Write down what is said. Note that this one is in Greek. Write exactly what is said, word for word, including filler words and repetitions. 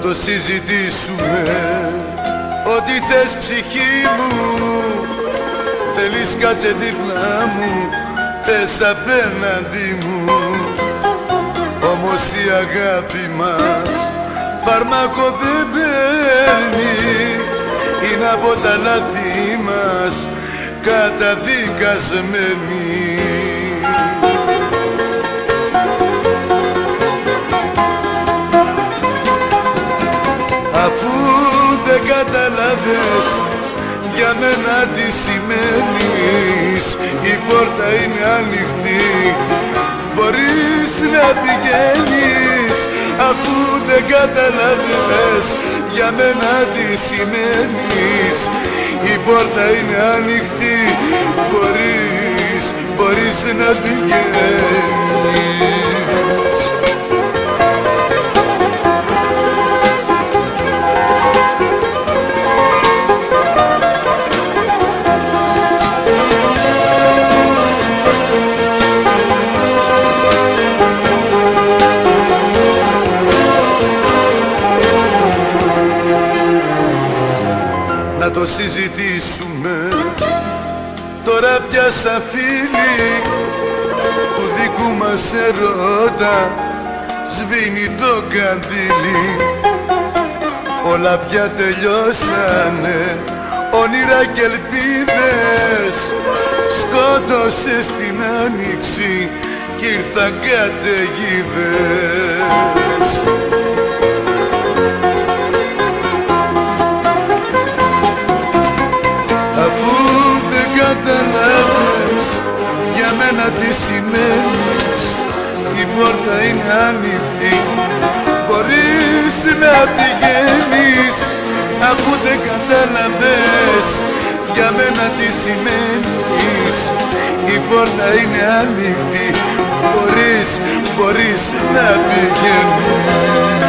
το συζητήσουμε. Ό,τι θες ψυχή μου, θέλεις κάτσε δίπλα μου, θες απέναντι μου. Όμως η αγάπη μας φάρμακο δεν παίρνει, είναι από τα λάθη μας καταδικασμένη. Αφού δεν καταλάβες για μένα τι σημαίνεις, η πόρτα είναι ανοιχτή, μπορείς να πηγαίνεις. Αφού δεν καταλάβες για μένα τι σημαίνεις, η πόρτα είναι ανοιχτή, μπορείς, μπορείς να πηγαίνεις. Να το συζητήσουμε τώρα πια σαν φίλοι, του δικού μας ερώτα σβήνει το καντήλι. Όλα πια τελειώσανε, όνειρα και ελπίδες σκότωσες την άνοιξη κι ήρθαν καταιγίδες. Αφού δεν καταλάβες για μένα τι σημαίνεις, η πόρτα είναι ανοιχτή, μπορείς να πηγαίνεις. Αφού δεν καταλάβες για μένα τι σημαίνεις, η πόρτα είναι ανοιχτή, μπορείς, μπορείς να πηγαίνεις.